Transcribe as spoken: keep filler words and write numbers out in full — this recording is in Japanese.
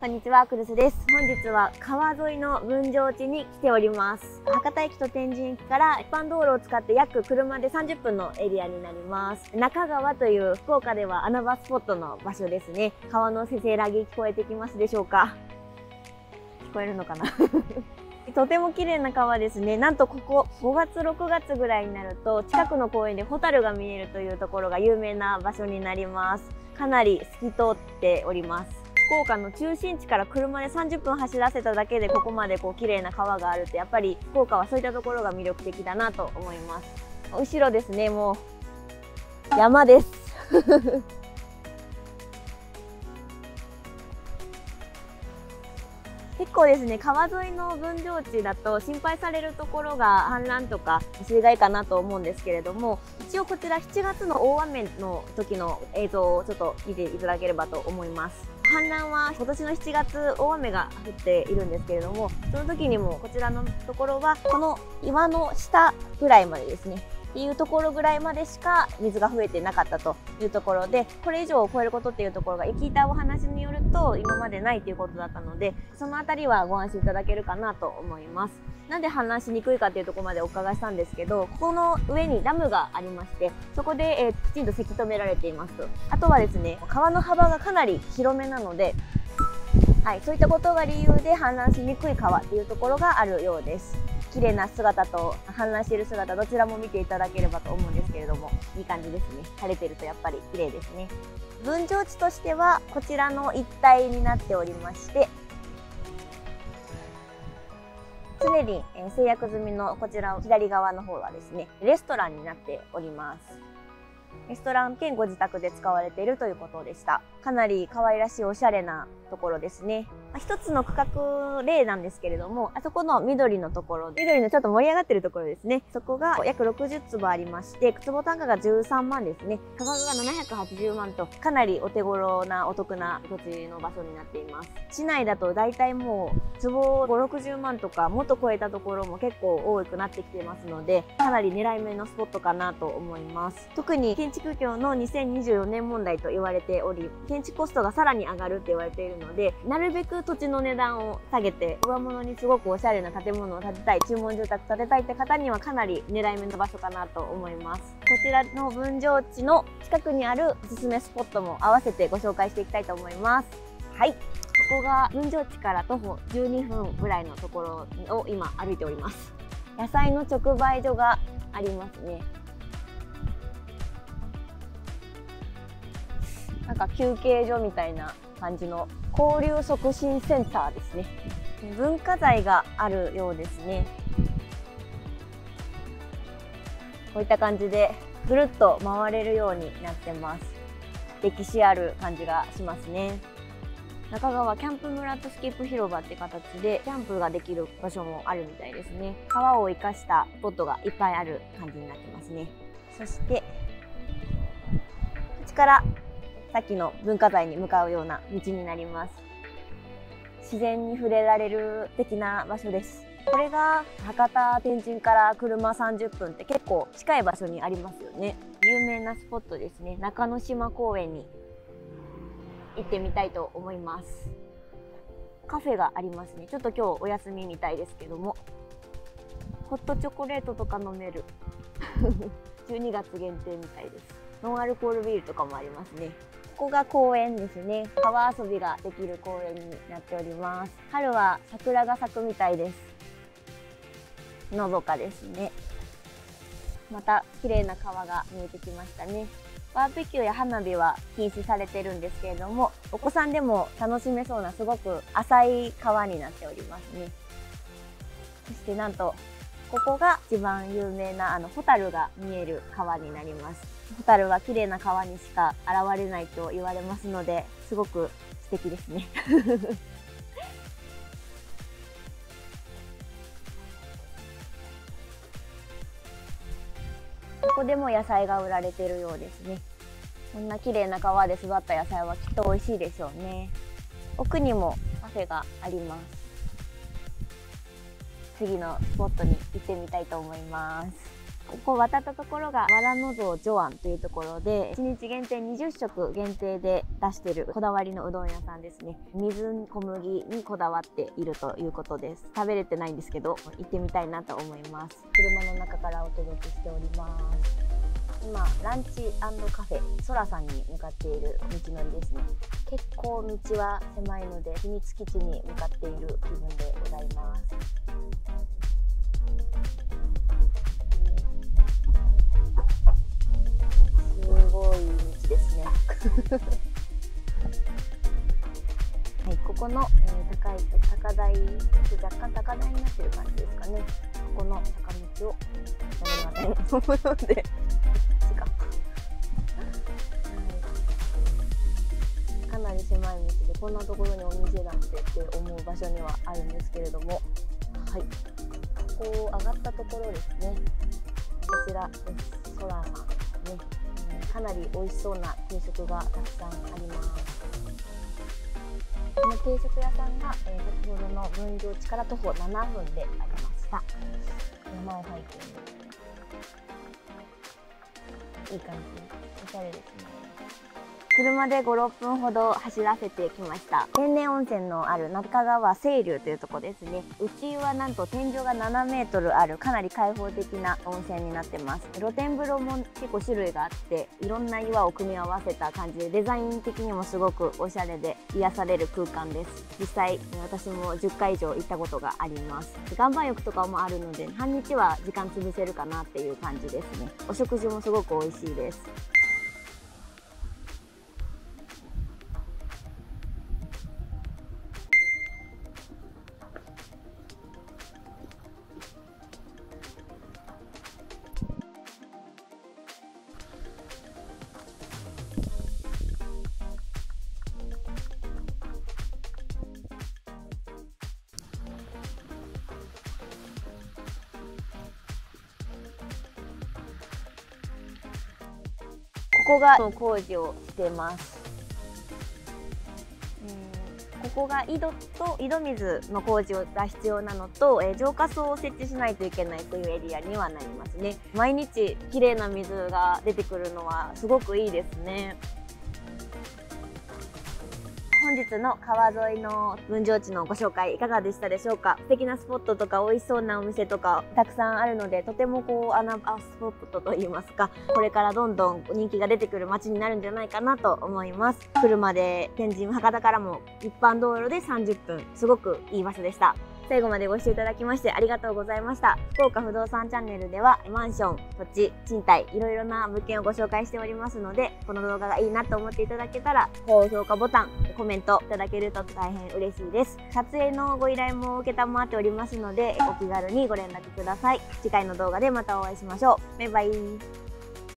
こんにちは、クルスです。本日は川沿いの分譲地に来ております。博多駅と天神駅から一般道路を使って約車でさんじゅっぷんのエリアになります。中川という福岡では穴場スポットの場所ですね。川のせせらぎ聞こえてきますでしょうか？聞こえるのかなとても綺麗な川ですね。なんとここごがつろくがつぐらいになると近くの公園でホタルが見えるというところが有名な場所になります。かなり透き通っております。福岡の中心地から車でさんじゅっぷん走らせただけでここまでこう綺麗な川があるって、やっぱり福岡はそういったところが魅力的だなと思います。後ろですね、もう山です結構ですね、川沿いの分譲地だと心配されるところが氾濫とか水害かなと思うんですけれども、一応こちらしちがつの大雨の時の映像をちょっと見ていただければと思います。氾濫は今年のしちがつ大雨が降っているんですけれども、その時にもこちらのところはこの岩の下ぐらいまでですねっていうところぐらいまでしか水が増えてなかったというところで、これ以上を超えることっていうところが聞いたお話によると今までないということだったので、そのあたりはご安心いただけるかなと思います。なんで氾濫しにくいかっていうところまでお伺いしたんですけど、ここの上にダムがありまして、そこで、えー、きちんとせき止められています。あとはですね、川の幅がかなり広めなので、はい、そういったことが理由で氾濫しにくい川っていうところがあるようです。綺麗な姿と氾濫している姿、どちらも見ていただければと思うんですけれども、いい感じですね。晴れてるとやっぱり綺麗ですね。分譲地としてはこちらの一帯になっておりまして、常に制約済みのこちら左側の方はですね、レストランになっております。レストラン兼ご自宅で使われているということでした。かなり可愛らしいおしゃれなところですね。一つの区画例なんですけれども、あそこの緑のところ、緑のちょっと盛り上がってるところですね。そこが約ろくじゅっつぼありまして、坪単価がじゅうさんまんですね。価格がななひゃくはちじゅうまんと、かなりお手頃なお得な土地の場所になっています。市内だと大体もう坪ご、ろくじゅうまんとかもっと超えたところも結構多くなってきていますので、かなり狙い目のスポットかなと思います。特に建築業のにせんにじゅうよねん問題と言われており、建築コストがさらに上がるって言われているので、なるべく土地の値段を下げて上物にすごくおしゃれな建物を建てたい、注文住宅建てたいって方にはかなり狙い目の場所かなと思います。こちらの分譲地の近くにあるおすすめスポットも合わせてご紹介していきたいと思います。はい、ここが分譲地から徒歩じゅうにふんぐらいのところを今歩いております。野菜の直売所がありますね。なんか休憩所みたいな感じの交流促進センターですね。文化財があるようですね。こういった感じでぐるっと回れるようになってます。歴史ある感じがしますね。中川キャンプ村とスキップ広場って形でキャンプができる場所もあるみたいですね。川を生かしたスポットがいっぱいある感じになってますね。そしてこっちからさっきの文化財に向かうような道になります。自然に触れられる素敵な場所です。これが博多天神から車さんじゅっぷんって結構近い場所にありますよね。有名なスポットですね。中之島公園に行ってみたいと思います。カフェがありますね。ちょっと今日お休みみたいですけども、ホットチョコレートとか飲めるじゅうにがつ限定みたいです。ノンアルコールビールとかもありますね。ここが公園ですね。川遊びができる公園になっております。春は桜が咲くみたいです。のどかですね。また綺麗な川が見えてきましたね。バーベキューや花火は禁止されてるんですけれども、お子さんでも楽しめそうなすごく浅い川になっておりますね。そしてなんとここが一番有名なあのホタルが見える川になります。ホタルは綺麗な川にしか現れないと言われますので、すごく素敵ですねここでも野菜が売られているようですね。こんな綺麗な川で育った野菜はきっと美味しいでしょうね。奥にもカフェがあります。次のスポットに行ってみたいと思います。 ここ渡ったところがわらのぞジョアンというところで、いちにち限定にじゅっしょく限定で出しているこだわりのうどん屋さんですね。水小麦にこだわっているということです。食べれてないんですけど、行ってみたいなと思います。車の中からお届けしております。今ランチ&カフェそらさんに向かっている道のりですね。結構道は狭いので秘密基地に向かっている気分でございます。すごい道ですねはい、ここの、えー、高い高台、若干高台になってる感じですかね。ここの坂道を登りませんのでかなり狭い道で、こんなところにお店なんてって思う場所にはあるんですけれども、はい、ここ上がったところですね。こちらです。ソラーさんね、うん、かなり美味しそうな定食がたくさんあります。この定食屋さんが、えー、先ほどの分譲地から徒歩ななふんでありました。山を背景にいい感じ、おしゃれですね。車でご、ろっぷんほど走らせてきました。天然温泉のある中川清流というところですね。うちはなんと天井がななメートルあるかなり開放的な温泉になってます。露天風呂も結構種類があって、いろんな岩を組み合わせた感じで、デザイン的にもすごくおしゃれで癒される空間です。実際私もじゅっかい以上行ったことがあります。岩盤浴とかもあるので、半日は時間潰せるかなっていう感じですね。お食事もすごく美味しいです。ここが工事をしてます。ここが井戸と井戸水の工事が必要なのと、えー、浄化槽を設置しないといけないというエリアにはなりますね。毎日きれいな水が出てくるのはすごくいいですね。本日の川沿いの分譲地のご紹介いかがでしたでしょうか。素敵なスポットとか美味しそうなお店とかたくさんあるので、とてもこう穴場スポットといいますか、これからどんどん人気が出てくる街になるんじゃないかなと思います。車で天神博多からも一般道路でさんじゅっぷん、すごくいい場所でした。最後までご視聴いただきましてありがとうございました。福岡不動産チャンネルではマンション、土地、賃貸、いろいろな物件をご紹介しておりますので、この動画がいいなと思っていただけたら高評価ボタン、コメントいただけると大変嬉しいです。撮影のご依頼も承っておりますので、お気軽にご連絡ください。次回の動画でまたお会いしましょう。バイバイ。